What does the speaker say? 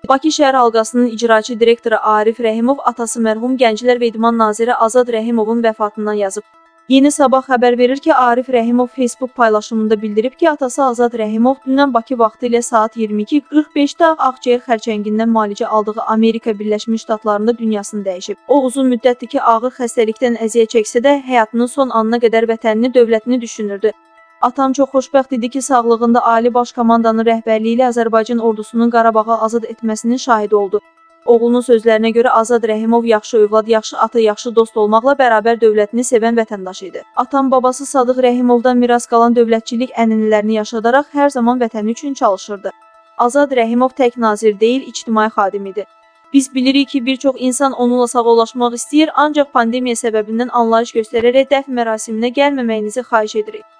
Bakı şəhər halqasının icraçı direktoru Arif Rəhimov atası mərhum Gənclər və İdman naziri Azad Rəhimovun vəfatından yazıb. Yeni Sabah xəbər verir ki, Arif Rəhimov Facebook paylaşımında bildirib ki, atası Azad Rəhimov dünən Bakı vaxtı ilə saat 22:45-də Ağciyər xərçəngindən müalicə aldığı Amerika Birləşmiş Ştatlarında dünyasını dəyişib. O, uzun müddətdir ki, ağır xəstəlikdən əziyyət çəksə də, həyatının son anına qədər vətənini, dövlətini düşünürdü. Atam çox xoşbəxt idi ki, sağlığında Ali Baş Komandanın rəhbərliyi ilə Azərbaycan ordusunun Qarabağı azad etməsinin şahidi oldu. Oğlunun sözlərinə görə Azad Rəhimov yaxşı övlad, yaxşı ata, yaxşı dost olmaqla bərabər dövlətini sevən vətəndaş idi. Atam babası Sadıq Rəhimovdan miras qalan dövlətçilik ənənələrini yaşadaraq hər zaman vətəni üçün çalışırdı. Azad Rəhimov tək nazir deyil, ictimai xadim idi. Biz bilirik ki, bir çox insan onunla sağollaşmaq istəyir, ancaq pandemiya səbəbindən anlayış göstərərək dəfn mərasiminə gəlməməyinizi xahiş edirik.